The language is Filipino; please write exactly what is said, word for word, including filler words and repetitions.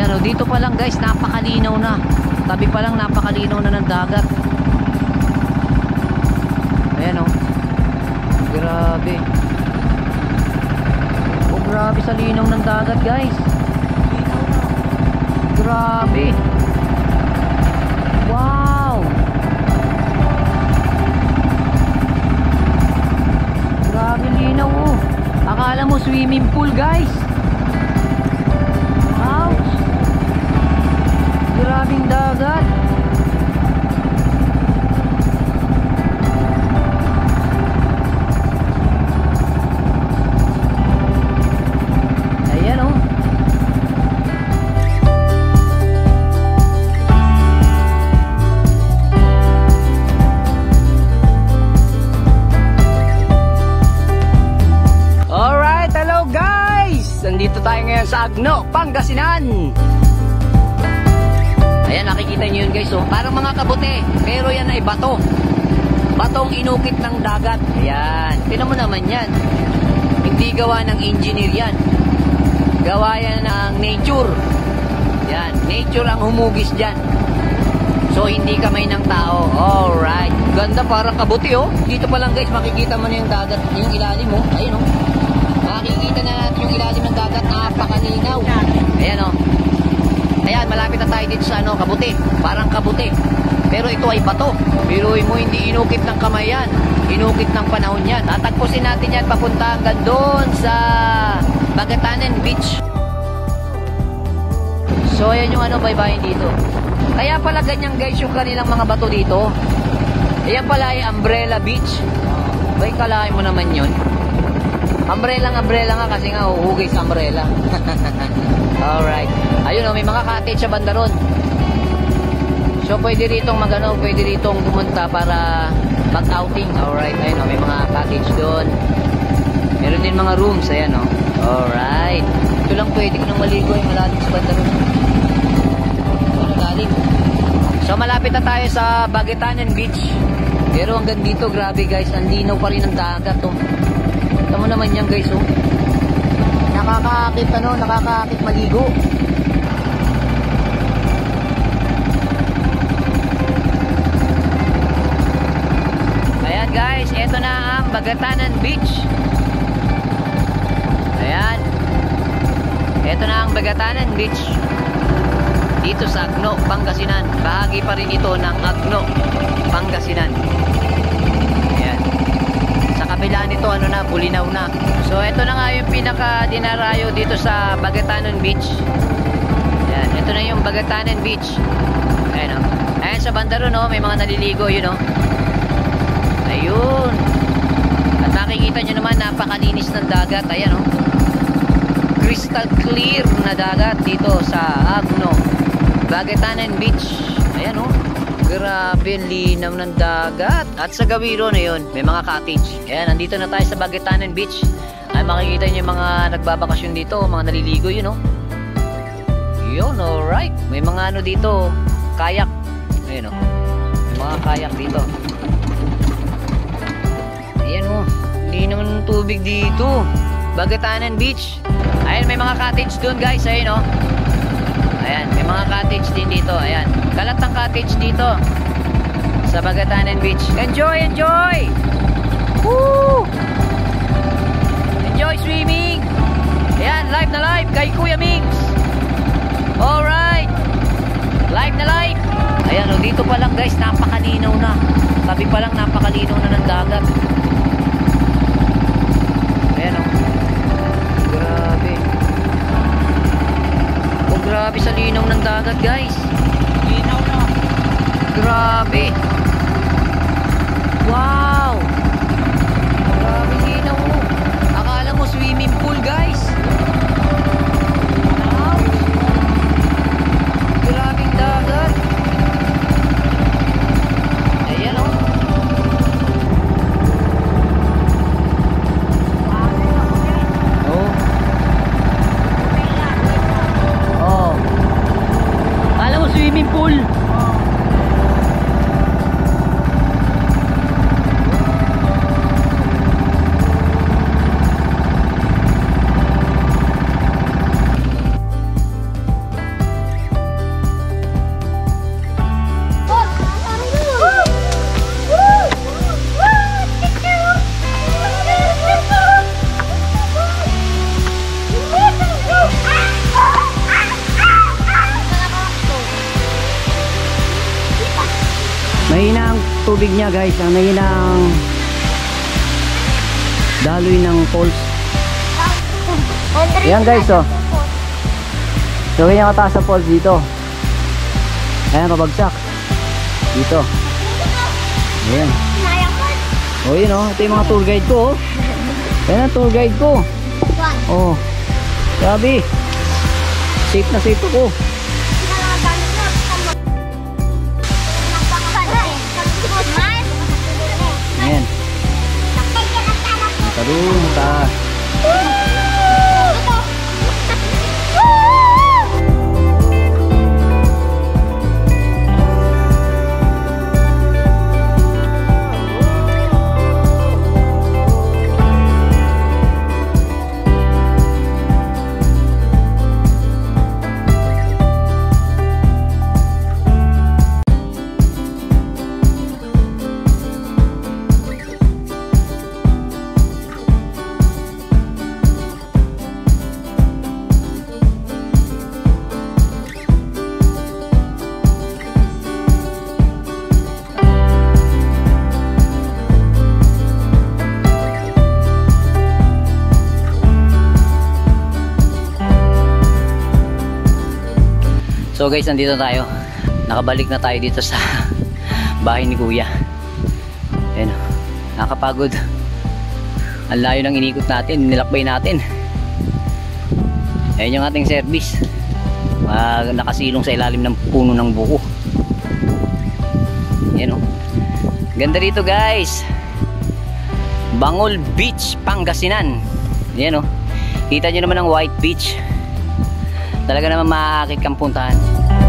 Ayan o, dito pa lang guys, napakalinaw na. Tabi pa lang, napakalinaw na ng dagat. Ayan o. Grabe. Oh, grabe sa linaw ng dagat guys. Grabe. Wow. Grabe linaw oh. Akala mo swimming pool guys. Ouch. Grabing dagat. Ayan oh. Alright, hello guys! Nandito tayo ngayon sa Agno, Pangasinan. Ayan, nakikita nyo yun guys oh. Parang mga kabote, pero yan ay bato. Batong inukit ng dagat. Ayan, tinan mo naman yan. Hindi gawa ng engineer yan. Gawa yan ng nature. Yan, nature ang humugis dyan. So hindi kamay ng tao. Alright, ganda, parang kabote oh. Dito pa lang guys, makikita mo na yung dagat, yung ilalim oh. Ayun oh. Makikita na natin yung ilalim ng dagat, napakalinaw. Ayan oh. Ayan, malapit na tayo dito sa ano, kabuti. Parang kabuti. Pero ito ay bato. Biruin mo, hindi inukit ng kamay yan. Inukit ng panahon yan. Tatagpusin natin yan papunta hanggang doon sa Bagatanan Beach. So ayan yung ano, baybayin dito. Kaya pala ganyan guys yung kanilang mga bato dito. Ayan pala ay Umbrella Beach. Bay, kalahin mo naman yun. Umbrella nga, umbrella nga kasi nga uhugay sa umbrella. Alright. Ayun o, may mga cottage sa banda ron. So pwede ritong magano, pwede ritong pumunta para mag-outing. Alright, ayun o, may mga cottage doon. Meron din mga rooms, ayan o. Alright. Ito lang pwede ko nang maligo, ay malalim sa banda ron. Malalim. So malapit na tayo sa Bagatanan Beach. Pero hanggang dito, grabe guys, ang linaw pa rin ng dagat o. Ito mo naman yan guys oh. Nakakaakit ano, nakakaakit maligo. Ayan guys, ito na ang Bagatanan Beach. Ayan. Ito na ang Bagatanan Beach. Dito sa Agno, Pangasinan. Bahagi pa rin ito ng Agno, Pangasinan. Kabila nito ano na, bulinaw na. So ito na nga yung pinaka dinarayo dito sa Bagatanan Beach. Ayan, ito na yung Bagatanan Beach. Ayan o. Ayan sa banda ron o, may mga naliligo yun o. Ayun. At nakikita nyo naman, napakalinis ng dagat. Ayan o. Crystal clear na dagat dito sa Agno, Bagatanan Beach. Ayan o. Grabe, linaw ng dagat. At sa gawiro na yun, may mga cottage. Ayan, nandito na tayo sa Bagatanan Beach. Ay, makikita nyo yung mga nagbabakasyon dito, mga naliligo yun, no? Yun, alright. May mga ano dito, kayak. Ayan, no? May mga kayak dito. Ayan, no? Linaw ng tubig dito. Bagatanan Beach. Ayan, may mga cottage dun, guys. Ayan, no? Ayan, may mga cottage din dito. Ayan, kalat ng cottage dito sa Bagatanan Beach. Enjoy, enjoy! Woo! Enjoy swimming! Ayan, live na live kay Kuya Mings. Alright! Live na live! Ayan, o, dito pa lang guys, napakalinaw na. Tabi pa lang, napakalinaw na ng dagat. Ayan, o. Grabe. Grabe sa linaw ng dagat guys. Linaw na. Grabe. Wow. Grabe linaw mo. Akala mo swimming pool guys. Wow. Grabing dagat. Ayan o. Oh. Akala mo swimming pool. tubig niya guys. Ang naging ng daloy ng falls. Ayan guys, oh. So ganyan kataas sa falls dito. Ayan, pabagsak dito. Ayan. O yun, oh. Ito yung mga tour guide ko, oh. Ayan ang tour guide ko. Oh, grabe. Safe na safe ako. Ayan. Tarong ta. So guys, nandito tayo. Nakabalik na tayo dito sa bahay ni Kuya. Ayan, nakakapagod. Ang layo ng inikot natin, nilakbay natin. Ayan yung ating service. Uh, nakasilong sa ilalim ng puno ng buko. Ayan, oh. Ganda rito guys. Bangol Beach, Pangasinan. Ayan, oh. Kita nyo naman ang white beach. Talaga naman makakit kang puntahan.